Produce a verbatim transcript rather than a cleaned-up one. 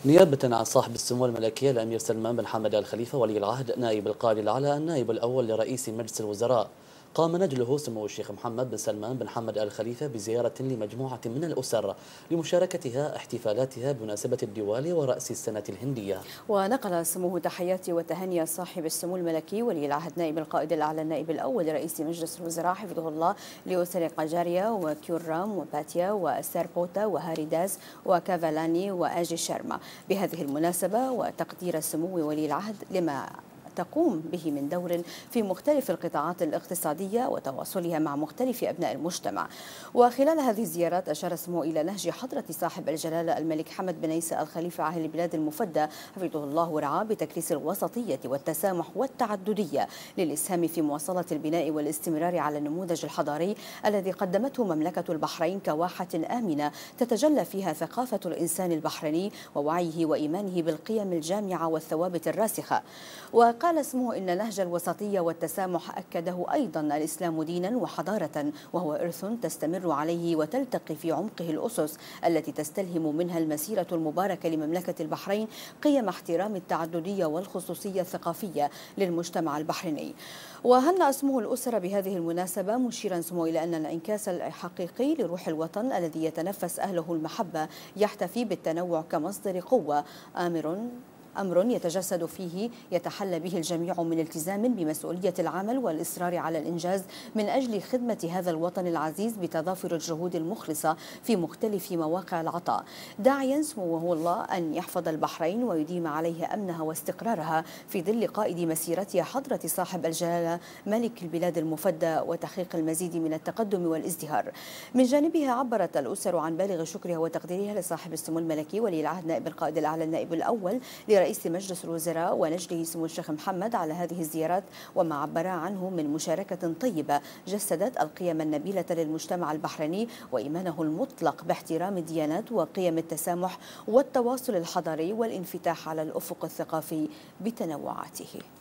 نيابة عن صاحب السمو الملكية الأمير سلمان بن حمد آل خليفة ولي العهد نائب القائد الأعلى النائب الأول لرئيس مجلس الوزراء، قام نجله سمو الشيخ محمد بن سلمان بن حمد آل خليفة بزيارة لمجموعة من الأسر لمشاركتها احتفالاتها بمناسبة الديوال ورأس السنة الهندية. ونقل سموه تحيات وتهنئة صاحب السمو الملكي ولي العهد نائب القائد الأعلى النائب الأول لرئيس مجلس الوزراء حفظه الله لأسر قجاريا وكيورام وباتيا وساربوتا وهاريداس وكافالاني وآجي شارما بهذه المناسبة، وتقدير سمو ولي العهد لما تقوم به من دور في مختلف القطاعات الاقتصادية وتواصلها مع مختلف أبناء المجتمع. وخلال هذه الزيارات أشار سمو إلى نهج حضرة صاحب الجلالة الملك حمد بن عيسى آل خليفة عاهل البلاد المفدى حفظه الله ورعاه بتكريس الوسطية والتسامح والتعددية للإسهام في مواصلة البناء والاستمرار على النموذج الحضاري الذي قدمته مملكة البحرين كواحة آمنة تتجلى فيها ثقافة الإنسان البحريني ووعيه وإيمانه بالقيم الجامعة والثوابت الراسخة. وقال سموه إن نهج الوسطية والتسامح أكده أيضا الإسلام دينا وحضارة، وهو إرث تستمر عليه وتلتقي في عمقه الأسس التي تستلهم منها المسيرة المباركة لمملكة البحرين قيم احترام التعددية والخصوصية الثقافية للمجتمع البحريني. وهنأ سموه الأسرة بهذه المناسبة، مشيرا سموه إلى أن الانعكاس الحقيقي لروح الوطن الذي يتنفس أهله المحبة يحتفي بالتنوع كمصدر قوة آمر أمر يتجسد فيه يتحلى به الجميع من التزام بمسؤولية العمل والإصرار على الإنجاز من أجل خدمة هذا الوطن العزيز بتضافر الجهود المخلصة في مختلف مواقع العطاء، داعيا سموه الله أن يحفظ البحرين ويديم عليه أمنها واستقرارها في ظل قائد مسيرتها حضرة صاحب الجلالة ملك البلاد المفدى وتحقيق المزيد من التقدم والازدهار. من جانبها عبرت الأسر عن بالغ شكرها وتقديرها لصاحب السمو الملكي ولي العهد نائب القائد الأعلى النائب الأول رئيس مجلس الوزراء ونجله سمو الشيخ محمد على هذه الزيارات، وما عبر عنه من مشاركة طيبة جسدت القيم النبيلة للمجتمع البحريني وإيمانه المطلق باحترام الديانات وقيم التسامح والتواصل الحضاري والانفتاح على الأفق الثقافي بتنوعاته.